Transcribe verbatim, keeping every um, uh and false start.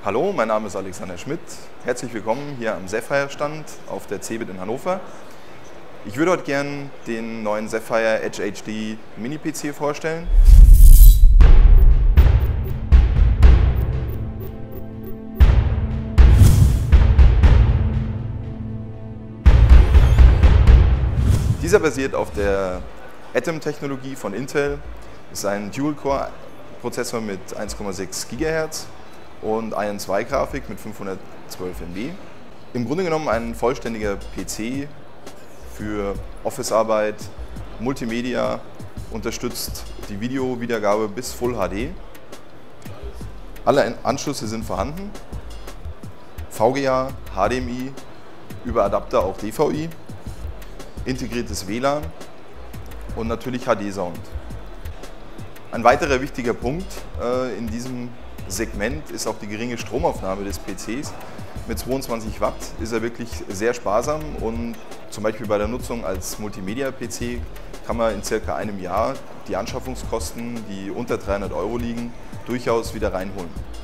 Hallo, mein Name ist Alexander Schmidt. Herzlich willkommen hier am Sapphire-Stand auf der CeBIT in Hannover. Ich würde heute gerne den neuen Sapphire Edge H D Mini-P C vorstellen. Dieser basiert auf der Atom-Technologie von Intel. Es ist ein Dual-Core-Prozessor mit eins Komma sechs Gigahertz und I N zwei Grafik mit fünfhundertzwölf Megabyte. Im Grunde genommen ein vollständiger P C für Office-Arbeit, Multimedia, unterstützt die Videowiedergabe bis Full H D. Alle Anschlüsse sind vorhanden, V G A, H D M I, über Adapter auch D V I, integriertes W L A N und natürlich H D-Sound. Ein weiterer wichtiger Punkt äh, in diesem Segment ist auch die geringe Stromaufnahme des P Cs. Mit zweiundzwanzig Watt ist er wirklich sehr sparsam und zum Beispiel bei der Nutzung als Multimedia-P C kann man in circa einem Jahr die Anschaffungskosten, die unter dreihundert Euro liegen, durchaus wieder reinholen.